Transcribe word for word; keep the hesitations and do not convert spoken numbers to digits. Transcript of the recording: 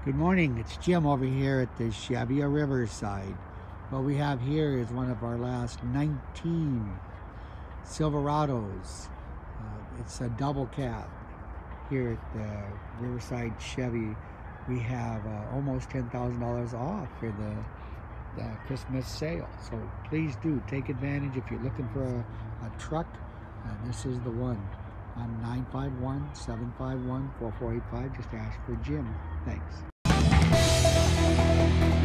Good morning, it's Jim over here at the Chevy Riverside. What we have here is one of our last nineteen Silverados. Uh, it's a double cab. Here at the Riverside Chevy, we have uh, almost ten thousand dollars off for the, the Christmas sale. So please do take advantage if you're looking for a, a truck. Uh, this is the one. On nine five one, seven five one, four four eight five. Just ask for Jim. Thanks.